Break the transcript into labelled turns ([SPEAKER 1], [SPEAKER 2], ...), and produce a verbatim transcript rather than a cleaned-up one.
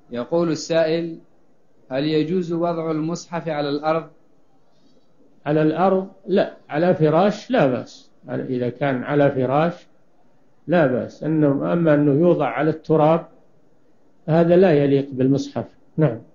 [SPEAKER 1] يقول السائل: هل يجوز وضع المصحف على الأرض؟
[SPEAKER 2] على الأرض لا، على فراش لا بأس. إذا كان على فراش لا بأس. أنه أما أنه يوضع على التراب هذا لا يليق بالمصحف. نعم.